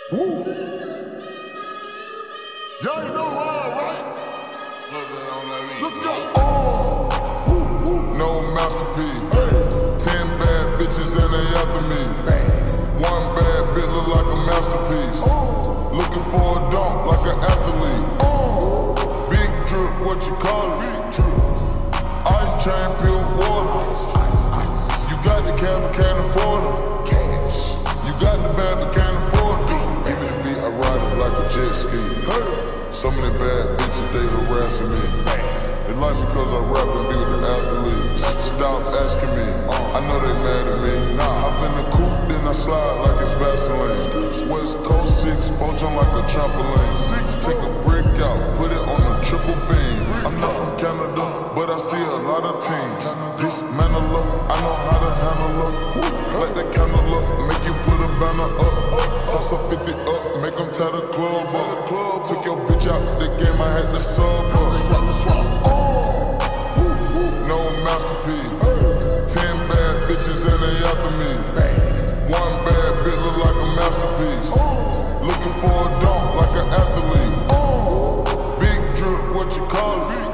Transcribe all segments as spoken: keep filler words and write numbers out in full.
Woo! Y'all ain't know why, right? Let's go! Oh! Woo, woo. No masterpiece. Hey. Ten bad bitches and they after me. Bang. One bad bitch look like a masterpiece. Oh. Looking for a dunk like an athlete. Oh. Big drip, what you call it? Big drip. Ice chain, pure water. Ice, ice, ice. You got the cab, but can't afford it. Cash. You got the bad, but can't afford it. Give me the beat, I ride it like a jet ski. Hey. Some of the bad bitches, they harassing me. They like me cause I rap and be with the athletes. Stop asking me, I know they mad at me. Nah, hop in the coupe, then I slide like it's Vaseline. West Coast six, poach on like a trampoline. Take a brick out, put it on a triple beam. I'm not from Canada, but I see a lot of teams. Dismantle her, I know how to handle her. Let that candle up, make you put a banner up. Toss a fifty up, make them tie the club up. Took your bitch out the game, I had to sub her. Swap, swap. Oh. No masterpiece. Ten bad bitches and they after me. One bad bitch look like a masterpiece. Looking for a dunk like an athlete. Big drip, what you call it?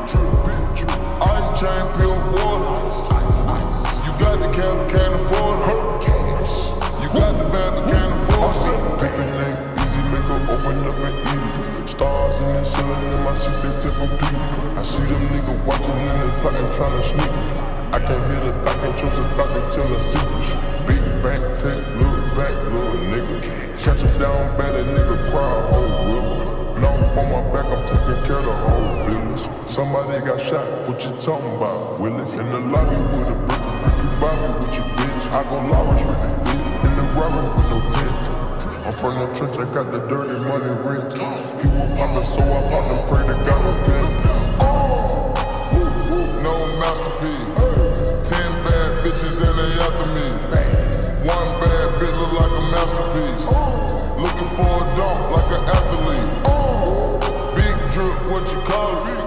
Ice chain, pure water. Ice, ice. You got the cab, but can't afford it. Cash. You got the bad, but can't afford it. Pick the name, easy, make her open up and eat it. Stars in the ceiling in my seats, they tip for people. I see them niggas watching in the plotting, trying to sneak it. I can't hear the thought, can't trust the thought, they tell us secrets. Big back, take, look back, little nigga. Catch us down bad, a nigga cry a whole river. Long for my back, I'm taking care of the whole village. Somebody got shot, what you talking about, Willis? In the lobby with a brick, you buy me with your bitch. I go Lawrence with the fit, in the robbery with no tent. I'm from the trench, I got the dirty money rich. He was poppin', so I popped and pray to God no test. Oh, no masterpiece. Ten bad bitches and they after me. One bad bitch look like a masterpiece. Looking for a dunk like an athlete. Big drip, what you call it?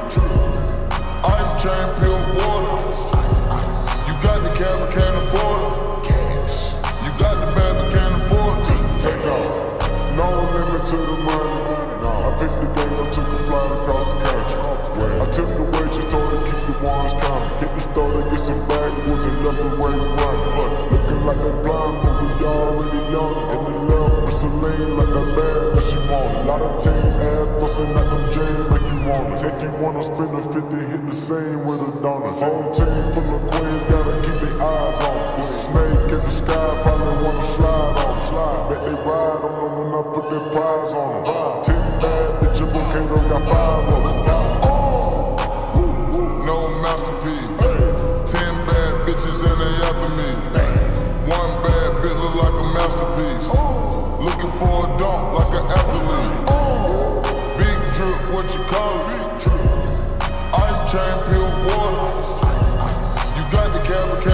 Ice chain, pure water. Ice, ice. You got the cab, but can't afford it. Cash. You got the bad, but can't afford it. Take off, no limit to the money. Nah, I picked the game up, took a flight across the country. I took the wages, told her keep the ones coming. Hit the store to get some backwoods and left the way running. Looking like a blind, but we already young. In the love with Celine, like that bad that she want. A lot of teams ass bustin' at them jams, make you want it. Take you wanna spend a fifty, hit the same with a donut. Whole team full of queens, gotta keep their eyes on. It's a snake in the sky, probably wanna slide on. Slide, bet they ride on them when I put their prize on them. Ten bad bitches, volcano got five of them. No masterpiece. Ten bad bitches and they after me. One bad bitch look like a masterpiece. Looking for a dunk like an athlete. Big drip, what you call it? Ice chain, pure water. Ice, ice. You got the cab, but can't